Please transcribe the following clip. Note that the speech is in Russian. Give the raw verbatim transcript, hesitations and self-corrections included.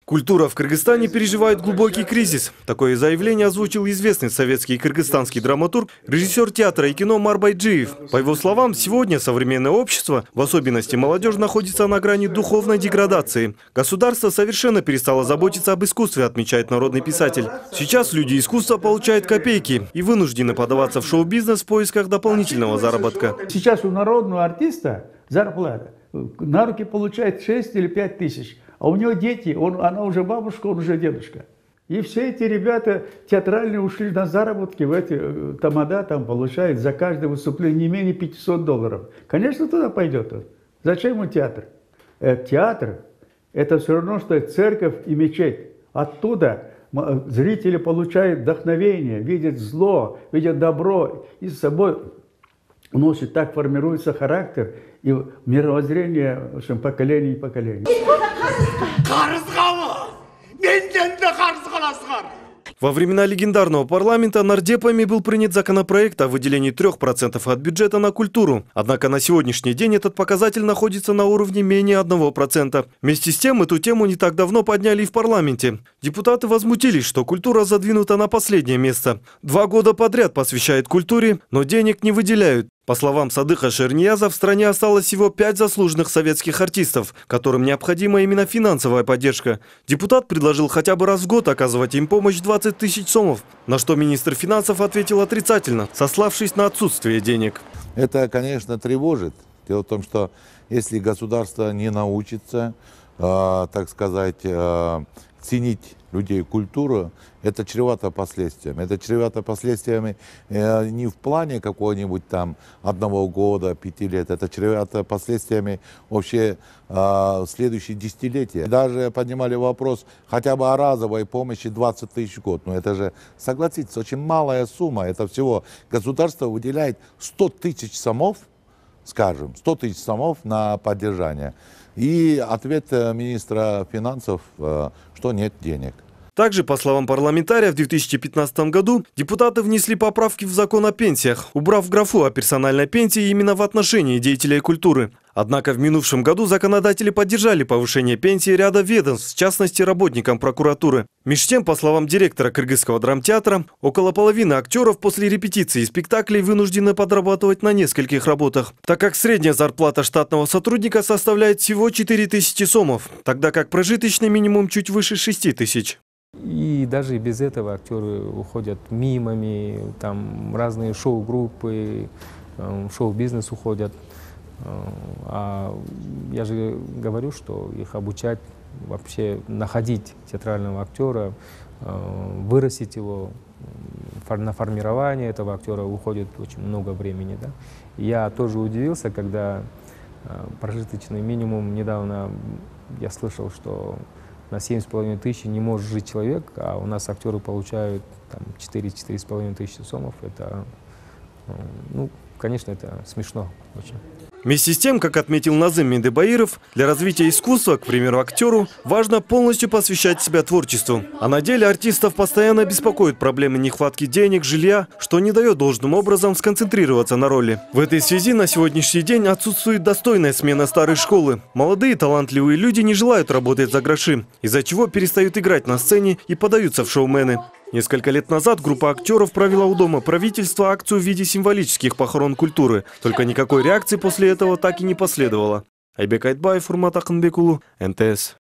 Культура в Кыргызстане переживает глубокий кризис. Такое заявление озвучил известный советский и кыргызстанский драматург, режиссер театра и кино Омар Байджиев. По его словам, сегодня современное общество, в особенности молодежь, находится на грани духовной деградации. Государство совершенно перестало заботиться об искусстве, отмечает народный писатель. Сейчас люди искусства получают копейки и вынуждены подаваться в шоу-бизнес в поисках дополнительного заработка. Сейчас у народного артиста зарплата на руки получает шесть или пять тысяч. А у него дети, он, она уже бабушка, он уже дедушка. И все эти ребята театральные ушли на заработки в эти тамада, там получают за каждое выступление не менее пятисот долларов. Конечно, туда пойдет он. Зачем ему театр? Э, театр – это все равно, что церковь и мечеть. Оттуда зрители получают вдохновение, видят зло, видят добро и с собой носит, так формируется характер и мировоззрение, в общем, поколение и поколение. Во времена легендарного парламента нардепами был принят законопроект о выделении трёх процентов от бюджета на культуру. Однако на сегодняшний день этот показатель находится на уровне менее одного процента. Вместе с тем, эту тему не так давно подняли и в парламенте. Депутаты возмутились, что культура задвинута на последнее место. Два года подряд посвящают культуре, но денег не выделяют. По словам Садыха Шернияза, в стране осталось всего пять заслуженных советских артистов, которым необходима именно финансовая поддержка. Депутат предложил хотя бы раз в год оказывать им помощь двадцать тысяч сомов, на что министр финансов ответил отрицательно, сославшись на отсутствие денег. Это, конечно, тревожит. Дело в том, что если государство не научится, э, так сказать, э, ценить людей культуру, это чревато последствиями. Это чревато последствиями э, не в плане какого-нибудь там одного года, пяти лет, это чревато последствиями вообще э, следующие десятилетия. Даже поднимали вопрос хотя бы о разовой помощи двадцать тысяч в год. Но это же, согласитесь, очень малая сумма. Это всего государство выделяет сто тысяч сомов, скажем, сто тысяч сомов на поддержание. И ответ министра финансов, что нет денег. Также, по словам парламентария, в две тысячи пятнадцатом году депутаты внесли поправки в закон о пенсиях, убрав графу о персональной пенсии именно в отношении деятелей культуры. Однако в минувшем году законодатели поддержали повышение пенсии ряда ведомств, в частности работникам прокуратуры. Между тем, по словам директора Кыргызского драмтеатра, около половины актеров после репетиции спектаклей вынуждены подрабатывать на нескольких работах, так как средняя зарплата штатного сотрудника составляет всего четыре тысячи сомов, тогда как прожиточный минимум чуть выше шести тысяч. И даже без этого актеры уходят мимами, там разные шоу-группы, шоу-бизнес уходят. А я же говорю, что их обучать, вообще находить театрального актера, вырастить его, на формирование этого актера уходит очень много времени. Да? Я тоже удивился, когда прожиточный минимум недавно я слышал, что на семь с половиной тысяч не может жить человек, а у нас актеры получают четыре-четыре с половиной тысячи сомов. Это, ну, конечно, это смешно очень. Вместе с тем, как отметил Назым Мендебаиров, для развития искусства, к примеру, актеру, важно полностью посвящать себя творчеству. А на деле артистов постоянно беспокоят проблемы нехватки денег, жилья, что не дает должным образом сконцентрироваться на роли. В этой связи на сегодняшний день отсутствует достойная смена старой школы. Молодые талантливые люди не желают работать за гроши, из-за чего перестают играть на сцене и подаются в шоумены. Несколько лет назад группа актеров провела у Дома правительства акцию в виде символических похорон культуры. Только никакой реакции после этого так и не последовало. Айбек Айтбаев, Урмат Акынбекулу, эн тэ эс.